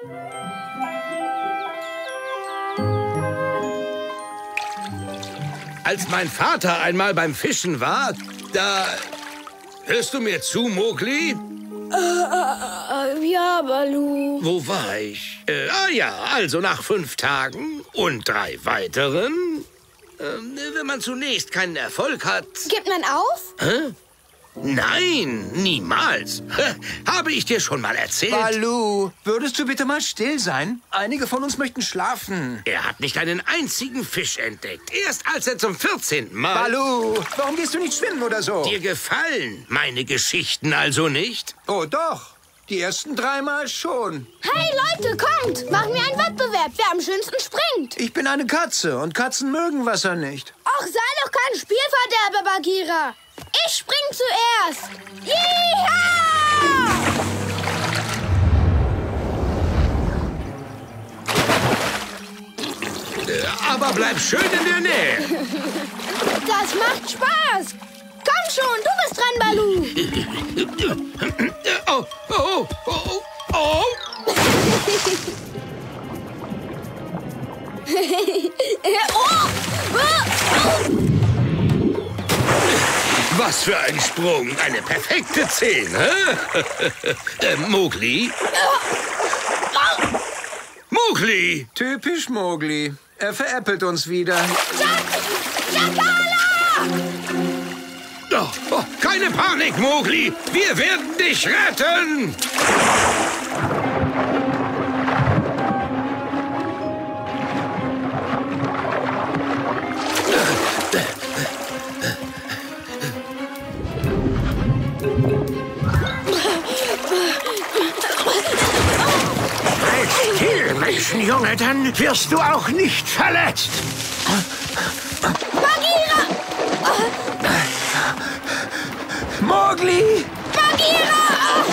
Als mein Vater einmal beim Fischen war, da... Hörst du mir zu, Mowgli? Ja, Balu. Wo war ich? Also nach 5 Tagen und 3 weiteren. Wenn man zunächst keinen Erfolg hat... Gibt man auf? Hä? Nein, niemals. Habe ich dir schon mal erzählt? Balu, würdest du bitte mal still sein? Einige von uns möchten schlafen. Er hat nicht einen einzigen Fisch entdeckt. Erst als er zum 14. Mal... Balu, warum gehst du nicht schwimmen oder so? Dir gefallen meine Geschichten also nicht? Oh doch, die ersten 3 Mal schon. Hey Leute, kommt! Machen wir einen Wettbewerb, wer am schönsten springt. Ich bin eine Katze und Katzen mögen Wasser nicht. Ach, sei doch kein Spielverderber, Bagheera. Ich spring zuerst. Yeehaw! Aber bleib schön in der Nähe. Das macht Spaß. Komm schon, du bist dran, Balu. Oh. Was für ein Sprung. Eine perfekte 10, hä? Mowgli? Mowgli! Typisch Mowgli. Er veräppelt uns wieder. Oh, keine Panik, Mowgli! Wir werden dich retten! Still, Menschenjunge, dann wirst du auch nicht verletzt. Bagheera! Mowgli! Bagheera!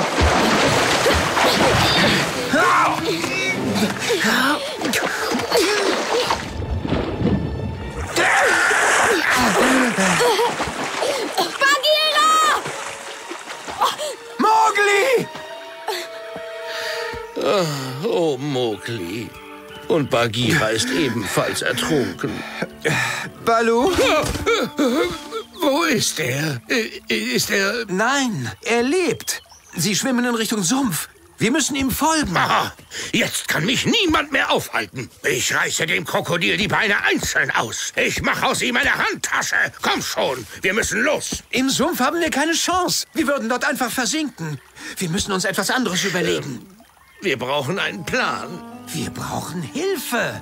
Bagheera! Mowgli! Oh, Mowgli. Und Bagheera ist ebenfalls ertrunken. Balu? Wo ist er? Ist er... Nein, er lebt. Sie schwimmen in Richtung Sumpf. Wir müssen ihm folgen. Aha, jetzt kann mich niemand mehr aufhalten. Ich reiße dem Krokodil die Beine einzeln aus. Ich mache aus ihm eine Handtasche. Komm schon, wir müssen los. Im Sumpf haben wir keine Chance. Wir würden dort einfach versinken. Wir müssen uns etwas anderes überlegen. Wir brauchen einen Plan. Wir brauchen Hilfe.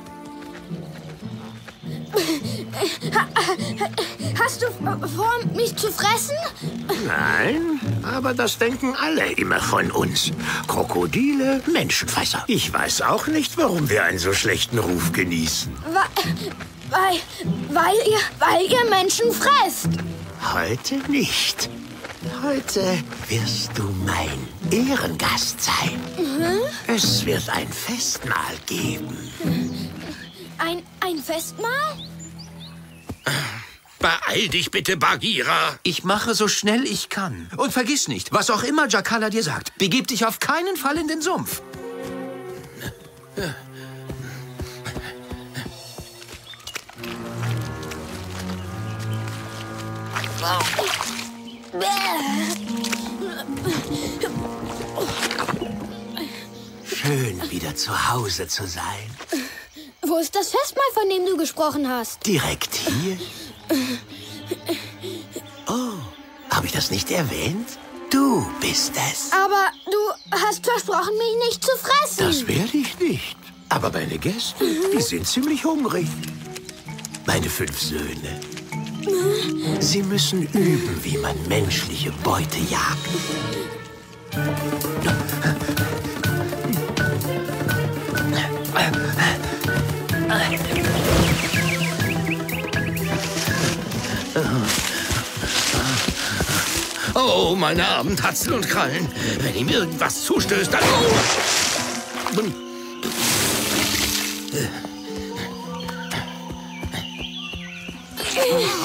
Hast du vor, mich zu fressen? Nein, aber das denken alle immer von uns. Krokodile, Menschenfresser. Ich weiß auch nicht, warum wir einen so schlechten Ruf genießen. Weil ihr Menschen fresst. Heute nicht. Heute wirst du mein Ehrengast sein. Es wird ein Festmahl geben. Ein Festmahl? Beeil dich bitte, Bagheera. Ich mache so schnell ich kann. Und vergiss nicht, was auch immer Jakala dir sagt, begib dich auf keinen Fall in den Sumpf. Schön, wieder zu Hause zu sein. Wo ist das Festmahl, von dem du gesprochen hast? Direkt hier? Oh, habe ich das nicht erwähnt? Du bist es. Aber du hast versprochen, mich nicht zu fressen. Das werde ich nicht. Aber meine Gäste, die sind ziemlich hungrig. Meine 5 Söhne. Sie müssen üben, wie man menschliche Beute jagt. Oh, meine armen Tatzeln und Krallen. Wenn ihm irgendwas zustößt, dann... Oh.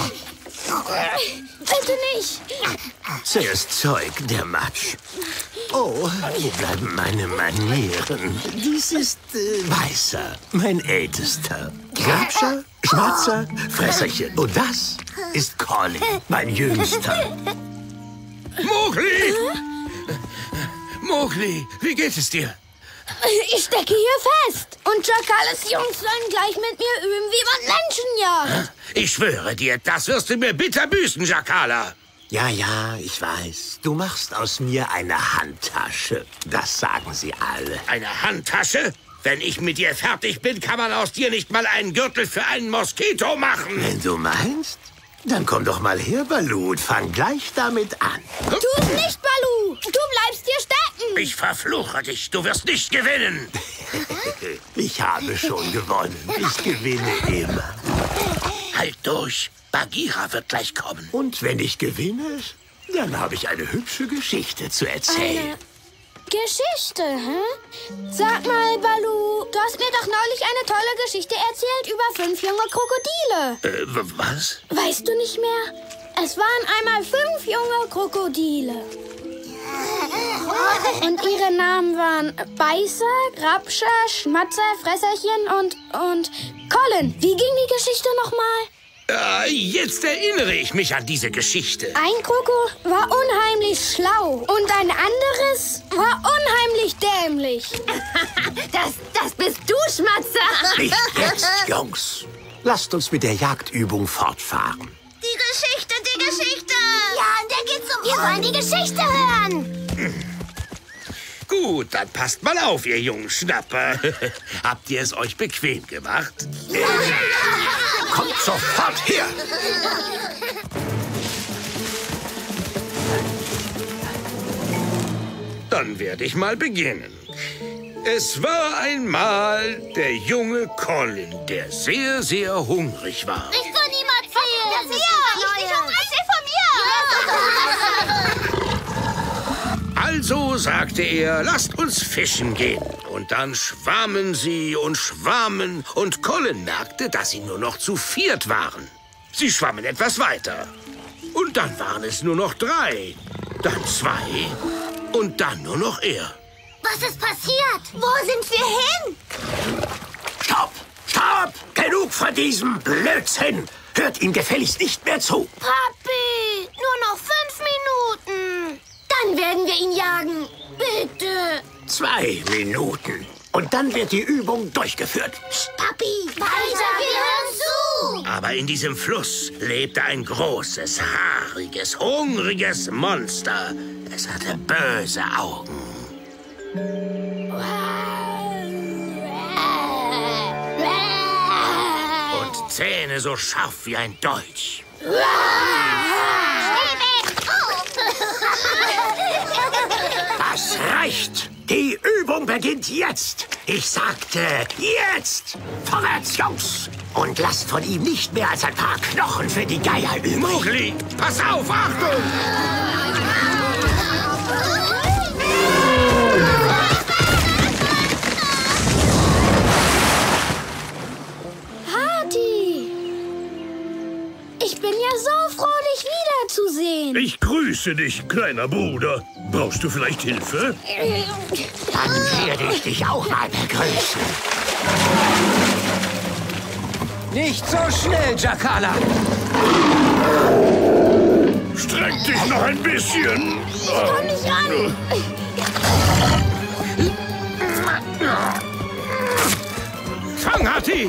Bitte nicht. Zuerst Zeug, der Matsch. Oh, wo bleiben meine Manieren? Dies ist Weißer, mein Ältester. Grabscher, Schwarzer, Fresserchen. Und das ist Colin, mein Jüngster. Mowgli! Mowgli, wie geht es dir? Ich stecke hier fest. Und Jakalas Jungs sollen gleich mit mir üben, wie man Menschen jagt. Ich schwöre dir, das wirst du mir bitter büßen, Jakala. Ja, ja, ich weiß. Du machst aus mir eine Handtasche. Das sagen sie alle. Eine Handtasche? Wenn ich mit dir fertig bin, kann man aus dir nicht mal einen Gürtel für einen Moskito machen. Wenn du meinst, dann komm doch mal her, Baloo, und fang gleich damit an. Tu's nicht, Baloo. Du bleibst hier stecken. Ich verfluche dich, du wirst nicht gewinnen. Ich habe schon gewonnen. Ich gewinne immer. Halt durch, Bagheera wird gleich kommen. Und wenn ich gewinne, dann habe ich eine hübsche Geschichte zu erzählen. Geschichte, hä? Sag mal, Baloo, du hast mir doch neulich eine tolle Geschichte erzählt über 5 junge Krokodile. Was? Weißt du nicht mehr? Es waren einmal 5 junge Krokodile. Und ihre Namen waren Beißer, Grabscher, Schmatzer, Fresserchen und Colin. Wie ging die Geschichte nochmal? Jetzt erinnere ich mich an diese Geschichte. Ein Kroko war unheimlich schlau und ein anderes war unheimlich dämlich. Das bist du, Schmatzer. Nicht jetzt, Jungs. Lasst uns mit der Jagdübung fortfahren. Die Geschichte, die Geschichte. Ja, der geht's um. Wir wollen die Geschichte hören. Gut, dann passt mal auf, ihr jungen Schnapper. Habt ihr es euch bequem gemacht? Kommt sofort her! Dann werde ich mal beginnen. Es war einmal der junge Colin, der sehr, sehr hungrig war. Ich kann ihm erzählen. Erzähl von mir. Also sagte er, lasst uns fischen gehen. Und dann schwammen sie und schwammen und Colin merkte, dass sie nur noch zu 4 waren. Sie schwammen etwas weiter. Und dann waren es nur noch 3, dann 2 und dann nur noch er. Was ist passiert? Wo sind wir hin? Stopp! Stopp! Genug von diesem Blödsinn! Hört ihm gefälligst nicht mehr zu. Papi, nur noch 5 Minuten. Dann werden wir ihn jagen. Bitte. 2 Minuten. Und dann wird die Übung durchgeführt. Papi, weiter, wir hören zu. Aber in diesem Fluss lebte ein großes, haariges, hungriges Monster. Es hatte böse Augen. Und Zähne so scharf wie ein Dolch. Das reicht. Die Übung beginnt jetzt. Ich sagte jetzt. Vorwärts, Jungs. Und lasst von ihm nicht mehr als ein paar Knochen für die Geier übrig. Mowgli, pass auf, Achtung! Hati! Ich bin ja so froh, dich wiederzusehen. Ich grüße dich, kleiner Bruder. Brauchst du vielleicht Hilfe? Dann werde ich dich auch mal begrüßen. Nicht so schnell, Jakala. Streng dich noch ein bisschen. Komm nicht ran. Fang, Hati!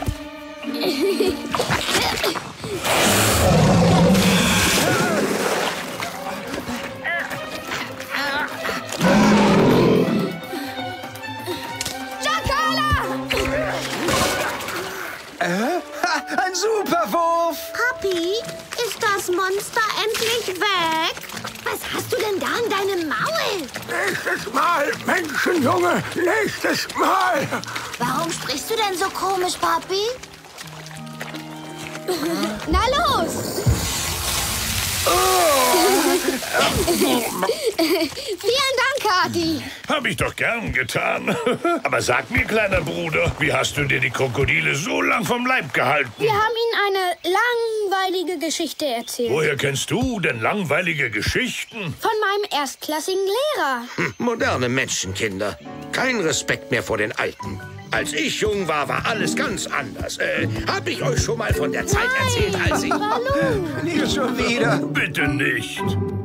Ein Superwurf! Papi, ist das Monster endlich weg? Was hast du denn da in deinem Maul? Nächstes Mal, Menschenjunge, nächstes Mal. Warum sprichst du denn so komisch, Papi? Na los! Vielen Dank, Kati. Hab ich doch gern getan. Aber sag mir, kleiner Bruder, wie hast du dir die Krokodile so lang vom Leib gehalten? Wir haben ihnen eine langweilige Geschichte erzählt. Woher kennst du denn langweilige Geschichten? Von meinem erstklassigen Lehrer. Moderne Menschenkinder. Kein Respekt mehr vor den Alten. Als ich jung war, war alles ganz anders. Hab ich euch schon mal von der Zeit erzählt, als ich... Nicht schon wieder. Bitte nicht.